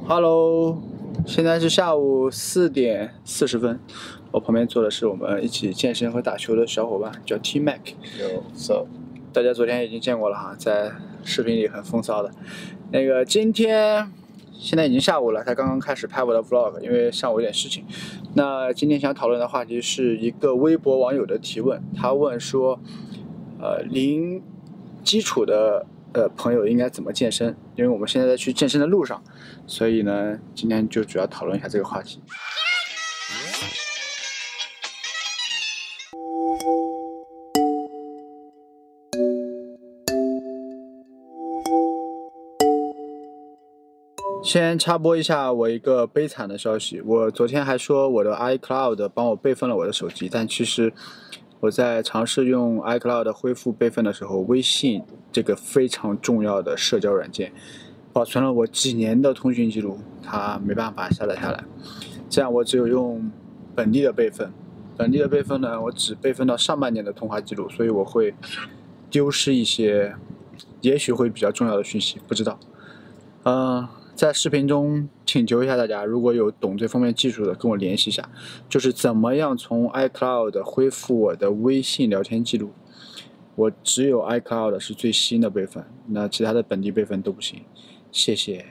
Hello，现在是下午4点40分，我旁边坐的是我们一起健身和打球的小伙伴，叫 T Mac。 有， 大家昨天已经见过了哈，在视频里很风骚的。今天现在已经下午了，他刚刚开始拍我的 vlog， 因为上午有点事情。那今天想讨论的话题是一个微博网友的提问，他问说，零基础的朋友应该怎么健身？因为我们现在在去健身的路上，所以呢，今天就主要讨论一下这个话题。先插播一下我一个悲惨的消息，我昨天还说我的 iCloud 帮我备份了我的手机，但其实我在尝试用 iCloud 恢复备份的时候，微信这个非常重要的社交软件保存了我几年的通讯记录，它没办法下载下来，这样我只有用本地的备份。本地的备份呢，我只备份到上半年的通话记录，所以我会丢失一些也许会比较重要的讯息，不知道。在视频中请求一下大家，如果有懂这方面技术的，跟我联系一下，就是怎么样从 iCloud 恢复我的微信聊天记录。我只有 iCloud 是最新的备份，那其他的本地备份都不行。谢谢。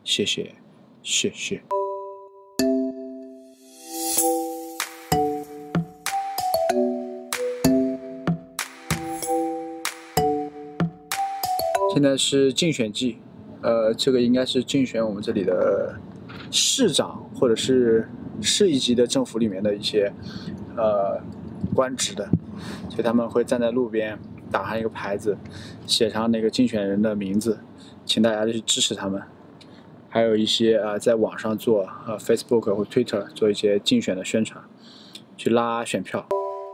现在是竞选季。这个应该是竞选我们这里的市长或者是市一级的政府里面的一些官职的，所以他们会站在路边打上一个牌子，写上那个竞选人的名字，请大家去支持他们。还有一些在网上做Facebook 或 Twitter 做一些竞选的宣传，去拉选票。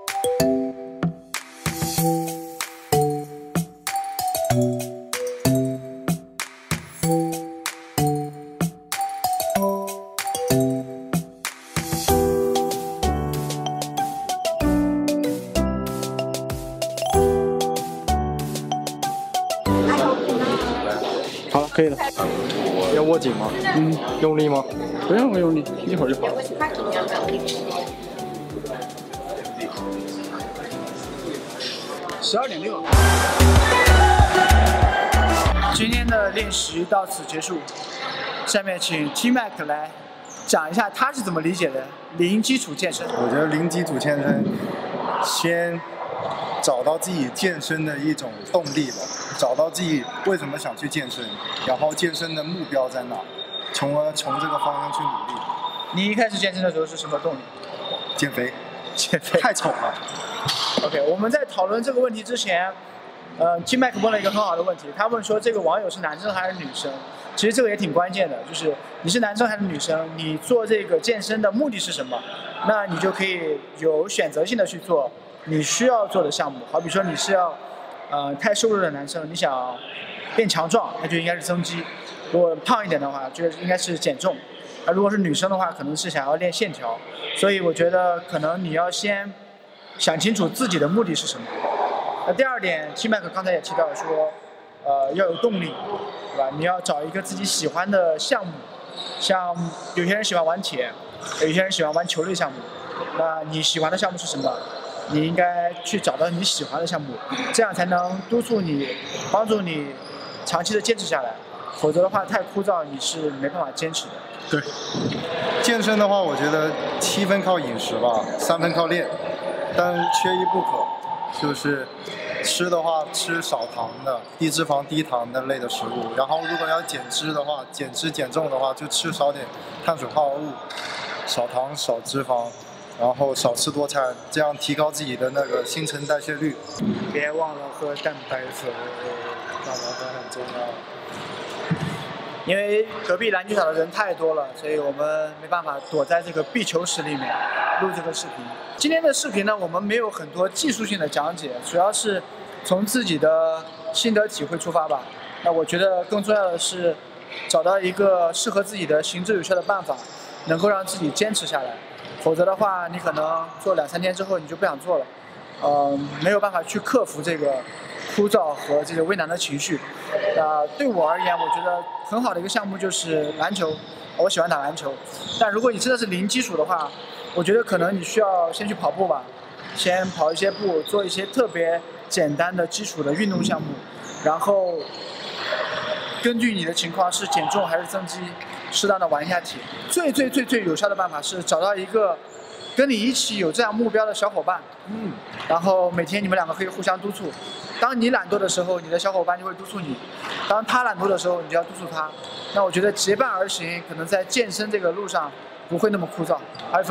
好了，可以了。 要握紧吗？用力吗？ 不用用力，一会儿就好了。12.6。今天的练习到此结束，下面请 T Mac 来讲一下他是怎么理解的零基础健身。 我觉得零基础健身，先找到自己健身的一种动力吧，找到自己为什么想去健身，然后健身的目标在哪，从而从这个方向去努力。 你一开始健身的时候是什么动力？ 减肥，太丑了。 OK， 我们在讨论这个问题之前，T Mac 问了一个很好的问题，他问说这个网友是男生还是女生？其实这个也挺关键的，就是你是男生还是女生，你做这个健身的目的是什么？那你就可以有选择性的去做你需要做的项目。好比说你是要太瘦弱的男生，你想变强壮，那就应该是增肌；如果胖一点的话，就应该是减重。如果是女生的话，可能是想要练线条。所以我觉得可能你要先想清楚自己的目的是什么。那第二点 ，T Mac 刚才也提到说，要有动力，对吧？你要找一个自己喜欢的项目，像有些人喜欢玩铁，有些人喜欢玩球类项目。那你喜欢的项目是什么？你应该去找到你喜欢的项目，这样才能督促你，帮助你长期的坚持下来。否则的话，太枯燥，你是没办法坚持的。 对，健身的话，我觉得7分靠饮食吧，3分靠练，但缺一不可，就是吃的话吃少糖的、低脂肪、低糖的类的食物。然后如果要减脂的话，减脂减重的话，就吃少点碳水化合物，少糖少脂肪，然后少吃多餐，这样提高自己的那个新陈代谢率。 别忘了喝蛋白粉， 蛋白粉很重要。 因为隔壁篮球场的人太多了，所以我们没办法躲在这个壁球室里面录这个视频。今天的视频呢，我们没有很多技术性的讲解，主要是从自己的心得体会出发吧。那我觉得更重要的是找到一个适合自己的行之有效的办法，能够让自己坚持下来。否则的话，你可能做2-3天之后你就不想做了，没有办法去克服这个枯燥和这个畏难的情绪。对我而言，我觉得很好的一个项目就是篮球。 我喜欢打篮球。但如果你真的是零基础的话，我觉得可能你需要先去跑步吧，先跑一些步，做一些特别简单的基础的运动项目，然后根据你的情况是减重还是增肌，适当的玩一下铁。最有效的办法是找到一个跟你一起有这样目标的小伙伴，然后每天你们两个可以互相督促。当你懒惰的时候，你的小伙伴就会督促你；当他懒惰的时候，你就要督促他。那我觉得结伴而行，可能在健身这个路上不会那么枯燥。High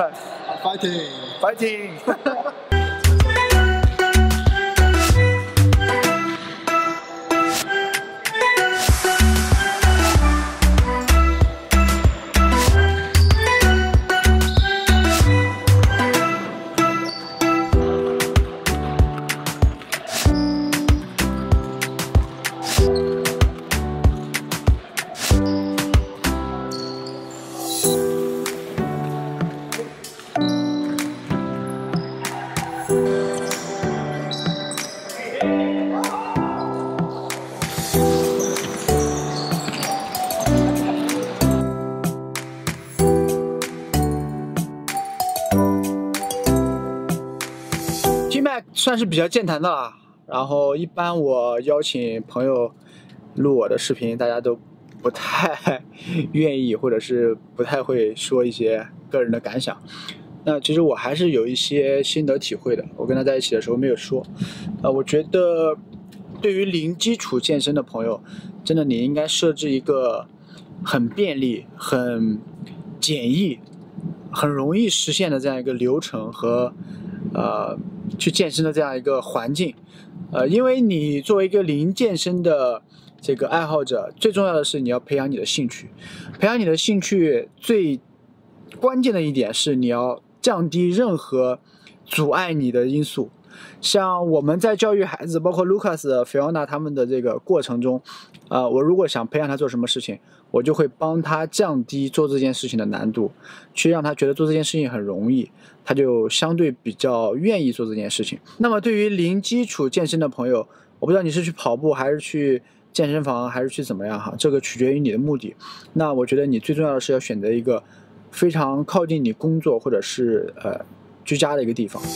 five，fighting。T-Mac 算是比较健谈的了，然后一般我邀请朋友录我的视频，大家都不太愿意，或者是不太会说一些个人的感想。那其实我还是有一些心得体会的，我跟他在一起的时候没有说。我觉得对于零基础健身的朋友，真的你应该设置一个很便利、很简易、很容易实现的这样一个流程和去健身的这样一个环境。因为你作为一个零健身的这个爱好者，最重要的是你要培养你的兴趣。培养你的兴趣最关键的一点是你要降低任何阻碍你的因素。像我们在教育孩子，包括 Lucas、Fiona 他们的这个过程中，我如果想培养他做什么事情，我就会帮他降低做这件事情的难度，去让他觉得做这件事情很容易，他就相对比较愿意做这件事情。那么对于零基础健身的朋友，我不知道你是去跑步还是去健身房还是去怎么样哈，这个取决于你的目的。那我觉得你最重要的是要选择一个非常靠近你工作或者是居家的一个地方。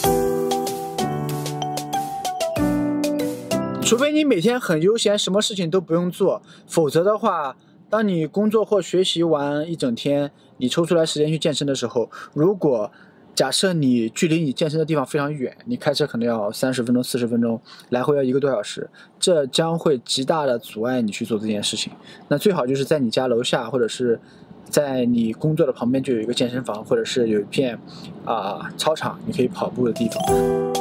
除非你每天很悠闲，什么事情都不用做，否则的话，当你工作或学习完一整天，你抽出来时间去健身的时候，如果假设你距离你健身的地方非常远，你开车可能要30分钟、40分钟，来回要1个多小时，这将会极大的阻碍你去做这件事情。那最好就是在你家楼下，或者是在你工作的旁边就有一个健身房，或者是有一片操场，你可以跑步的地方。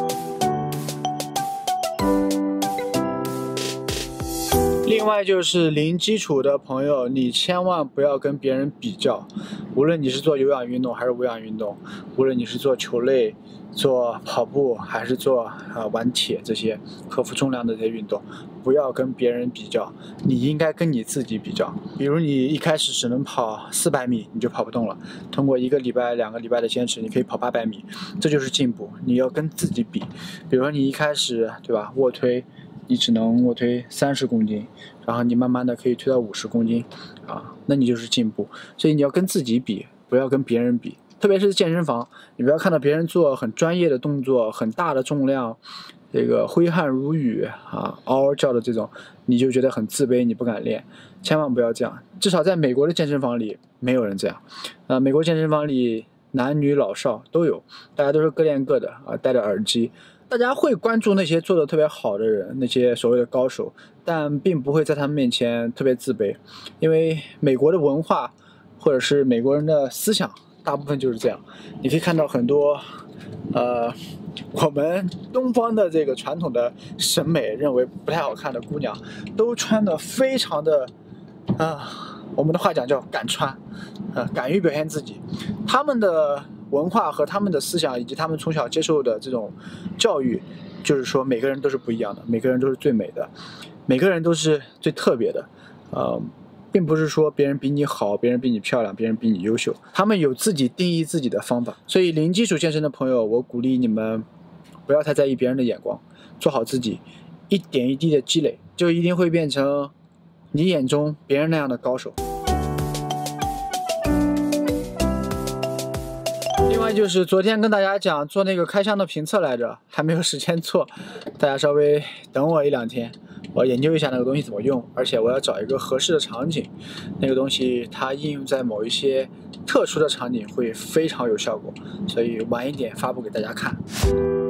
另外就是零基础的朋友，你千万不要跟别人比较，无论你是做有氧运动还是无氧运动，无论你是做球类、做跑步还是做玩铁这些克服重量的这些运动，不要跟别人比较，你应该跟你自己比较。比如你一开始只能跑400米，你就跑不动了，通过1个礼拜、2个礼拜的坚持，你可以跑800米，这就是进步。你要跟自己比，比如说你一开始对吧，卧推你只能卧推30公斤，然后你慢慢的可以推到50公斤那你就是进步。所以你要跟自己比，不要跟别人比。特别是健身房，你不要看到别人做很专业的动作、很大的重量，这个挥汗如雨嗷嗷叫的这种，你就觉得很自卑，你不敢练。千万不要这样，至少在美国的健身房里没有人这样。美国健身房里男女老少都有，大家都是各练各的戴着耳机。大家会关注那些做的特别好的人，那些所谓的高手，但并不会在他们面前特别自卑，因为美国的文化或者是美国人的思想大部分就是这样。你可以看到很多我们东方的这个传统的审美认为不太好看的姑娘，都穿得非常的我们的话讲叫敢穿，敢于表现自己。他们的文化和他们的思想以及他们从小接受的这种教育，就是说每个人都是不一样的，每个人都是最美的，每个人都是最特别的，并不是说别人比你好，别人比你漂亮，别人比你优秀，他们有自己定义自己的方法。所以零基础健身的朋友，我鼓励你们不要太在意别人的眼光，做好自己，一点一滴的积累，就一定会变成你眼中别人那样的高手。 外就是昨天跟大家讲做那个开箱的评测来着，还没有时间做，大家稍微等我1-2天，我研究一下那个东西怎么用，而且我要找一个合适的场景，那个东西它应用在某一些特殊的场景会非常有效果，所以晚一点发布给大家看。